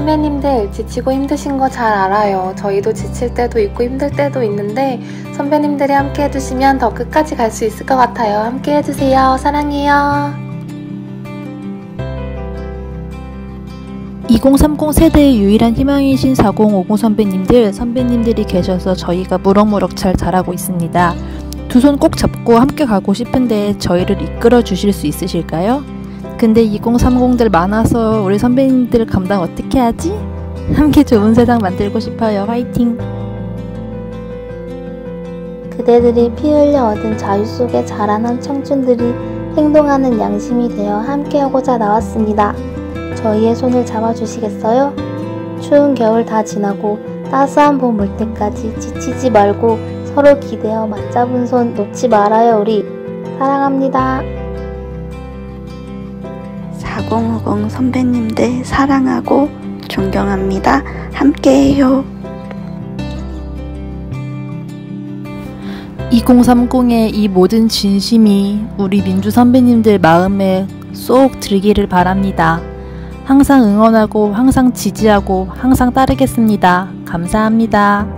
선배님들 지치고 힘드신 거 잘 알아요. 저희도 지칠 때도 있고 힘들 때도 있는데 선배님들이 함께 해주시면 더 끝까지 갈 수 있을 것 같아요. 함께 해주세요. 사랑해요. 2030 세대의 유일한 희망이신 4050 선배님들이 계셔서 저희가 무럭무럭 잘 자라고 있습니다. 두 손 꼭 잡고 함께 가고 싶은데 저희를 이끌어 주실 수 있으실까요? 근데 2030들 많아서 우리 선배님들 감당 어떻게 하지? 함께 좋은 세상 만들고 싶어요. 화이팅! 그대들이 피 흘려 얻은 자유 속에 자라난 청춘들이 행동하는 양심이 되어 함께하고자 나왔습니다. 저희의 손을 잡아주시겠어요? 추운 겨울 다 지나고 따스한 봄 올 때까지 지치지 말고 서로 기대어 맞잡은 손 놓지 말아요. 우리 사랑합니다. 4050 선배님들 사랑하고 존경합니다. 함께해요. 2030의 이 모든 진심이 우리 민주 선배님들 마음에 쏙 들기를 바랍니다. 항상 응원하고 항상 지지하고 항상 따르겠습니다. 감사합니다.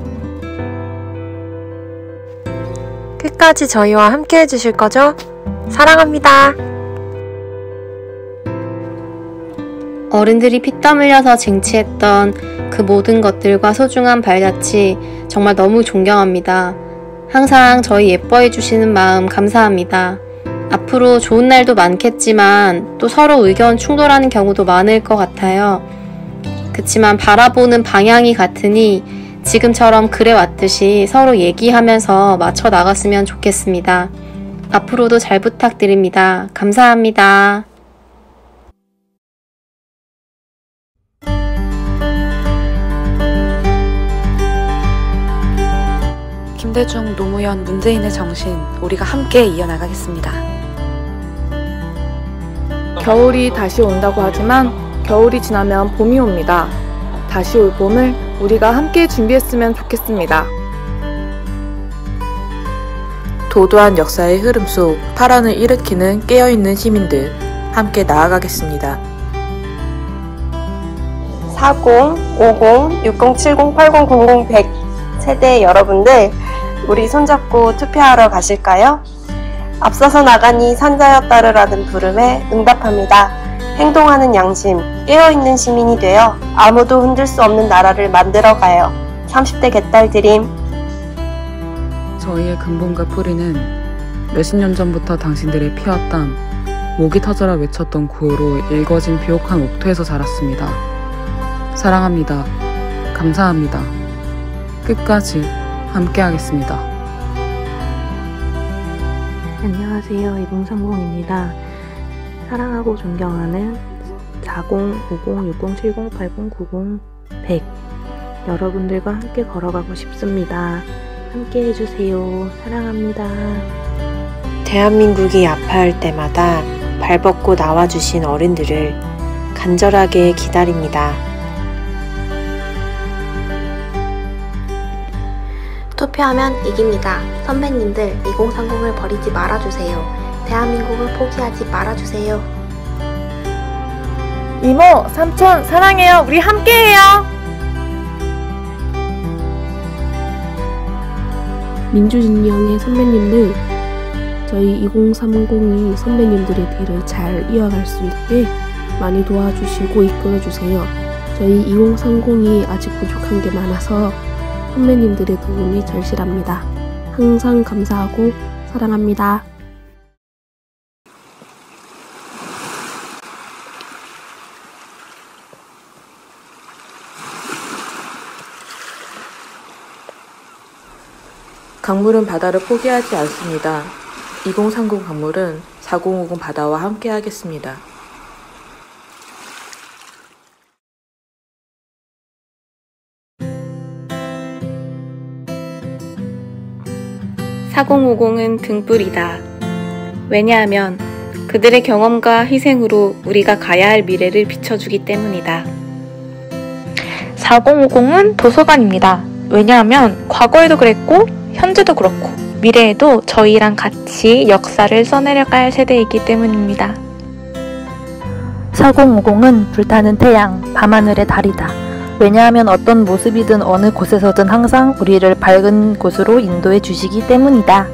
끝까지 저희와 함께 해주실 거죠? 사랑합니다. 어른들이 피땀 흘려서 쟁취했던 그 모든 것들과 소중한 발자취 정말 너무 존경합니다. 항상 저희 예뻐해 주시는 마음 감사합니다. 앞으로 좋은 날도 많겠지만 또 서로 의견 충돌하는 경우도 많을 것 같아요. 그치만 바라보는 방향이 같으니 지금처럼 그래왔듯이 서로 얘기하면서 맞춰 나갔으면 좋겠습니다. 앞으로도 잘 부탁드립니다. 감사합니다. 김대중, 노무현, 문재인의 정신, 우리가 함께 이어나가겠습니다. 겨울이 다시 온다고 하지만 겨울이 지나면 봄이 옵니다. 다시 올 봄을 우리가 함께 준비했으면 좋겠습니다. 도도한 역사의 흐름 속 파란을 일으키는 깨어있는 시민들, 함께 나아가겠습니다. 40, 50, 60, 70, 80, 00, 100 세대 여러분들, 우리 손잡고 투표하러 가실까요? 앞서서 나가니 산자여 따르라는 부름에 응답합니다. 행동하는 양심, 깨어있는 시민이 되어 아무도 흔들 수 없는 나라를 만들어가요. 30대 개딸 드림. 저희의 근본과 뿌리는 몇십 년 전부터 당신들의 피와 땀, 목이 터져라 외쳤던 구호로 일궈진 비옥한 옥토에서 자랐습니다. 사랑합니다. 감사합니다. 끝까지 함께하겠습니다. 안녕하세요. 2030입니다. 사랑하고 존경하는 40, 50, 60, 70, 80, 90, 100 여러분들과 함께 걸어가고 싶습니다. 함께 해주세요. 사랑합니다. 대한민국이 아파할 때마다 발벗고 나와주신 어른들을 간절하게 기다립니다. 투표하면 이깁니다. 선배님들 2030을 버리지 말아주세요. 대한민국을 포기하지 말아주세요. 이모, 삼촌 사랑해요. 우리 함께해요. 민주진영의 선배님들, 저희 2030이 선배님들의 뒤를 잘 이어갈 수 있게 많이 도와주시고 이끌어주세요. 저희 2030이 아직 부족한 게 많아서 선배님들의 도움이 절실합니다. 항상 감사하고 사랑합니다. 강물은 바다를 포기하지 않습니다. 2030 강물은 4050 바다와 함께 하겠습니다. (4050은) 등불이다. 왜냐하면 그들의 경험과 희생으로 우리가 가야 할 미래를 비춰주기 때문이다. 4050은 도서관입니다. 왜냐하면 과거에도 그랬고 현재도 그렇고 미래에도 저희랑 같이 역사를 써내려갈 세대이기 때문입니다. 4050은 불타는 태양, 밤하늘의 달이다. 왜냐하면 어떤 모습이든 어느 곳에서든 항상 우리를 밝은 곳으로 인도해 주시기 때문이다.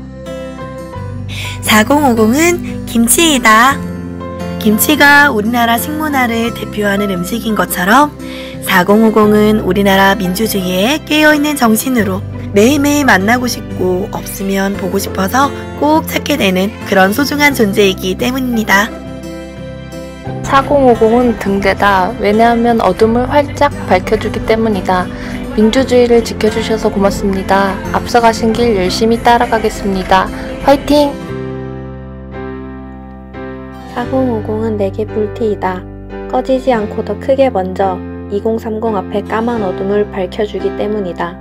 4050은 김치이다. 김치가 우리나라 식문화를 대표하는 음식인 것처럼 4050은 우리나라 민주주의에 깨어있는 정신으로 매일매일 만나고 싶고 없으면 보고 싶어서 꼭 찾게 되는 그런 소중한 존재이기 때문입니다. 4050은 등대다. 왜냐하면 어둠을 활짝 밝혀주기 때문이다. 민주주의를 지켜주셔서 고맙습니다. 앞서가신 길 열심히 따라가겠습니다. 화이팅! 4050은 내게 불티이다. 꺼지지 않고 더 크게 먼저 2030 앞에 까만 어둠을 밝혀주기 때문이다.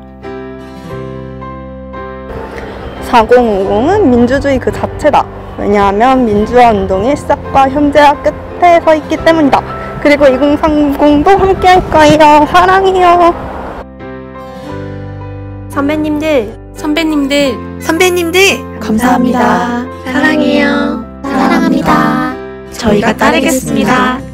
4050은 민주주의 그 자체다. 왜냐하면 민주화 운동의 시작과 현재와 끝에 서 있기 때문이다. 그리고 2030도 함께 할 거예요. 사랑해요. 선배님들 감사합니다. 사랑해요. 사랑합니다. 저희가 따르겠습니다.